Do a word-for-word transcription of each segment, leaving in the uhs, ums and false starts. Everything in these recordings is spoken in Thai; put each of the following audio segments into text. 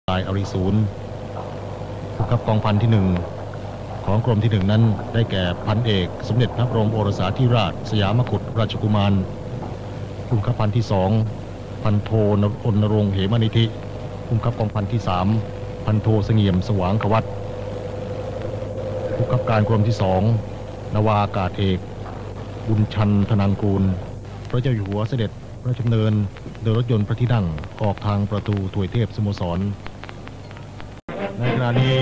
ลายอริสูรผู้ขับกองพันที่หนึ่งของกรมที่หนึ่งนั้นได้แก่พันเอกสมเด็จพระบรมโอรสาธิราชสยามกุฎราชกุมารผู้ขับพันที่สองพันโทอนนรงค์เหมนิธิผู้ขับกองพันที่สามพันโทเสงี่ยมสว่างขวัตผู้ขับการกรมที่สองนาวาอากาศเอกบุญชันธนังกูลพระเจ้าอยู่หัวเสด็จพระราชดำเนินโดยรถยนต์พระที่นั่งออกทางประตูถวยเทพสโมสรในขณะนี้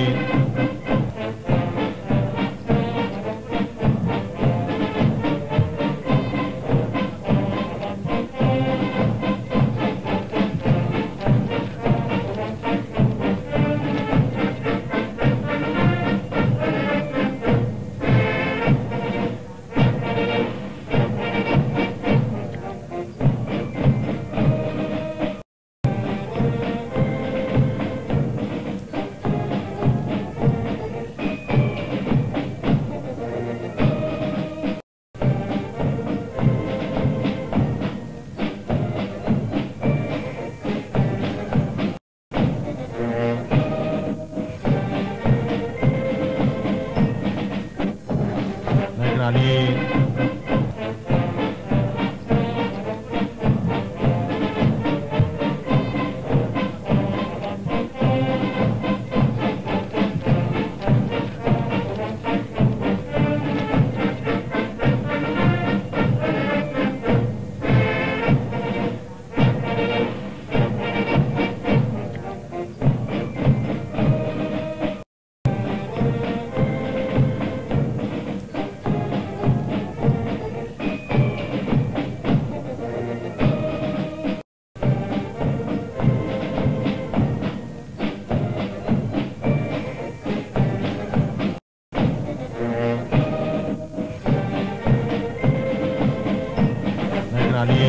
นี้นี้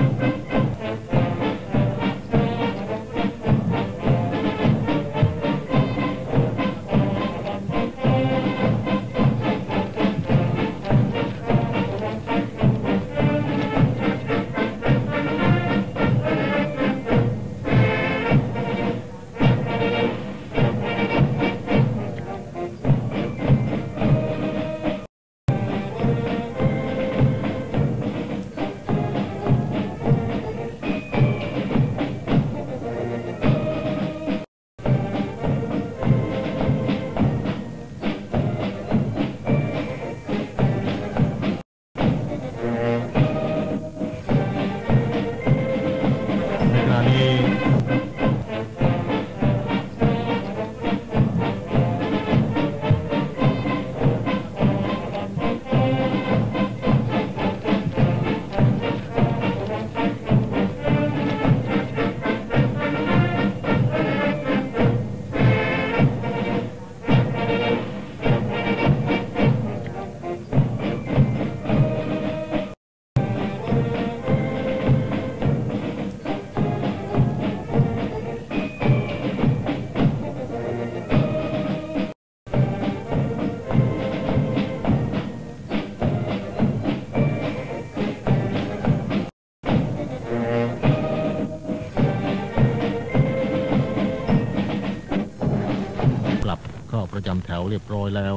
ประจำแถวเรียบร้อยแล้ว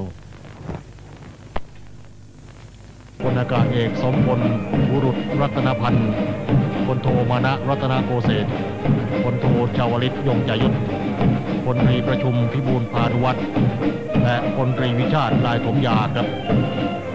พลอากาศเอกสมพลบุรุษรัตนพันธ์พลโทมานะรัตนโกเศษพลโทชาวลิตยงใจยุทธพลตรีประชุมพิบูลพานุวัฒน์และพลตรีวิชาติลายถมยาครับ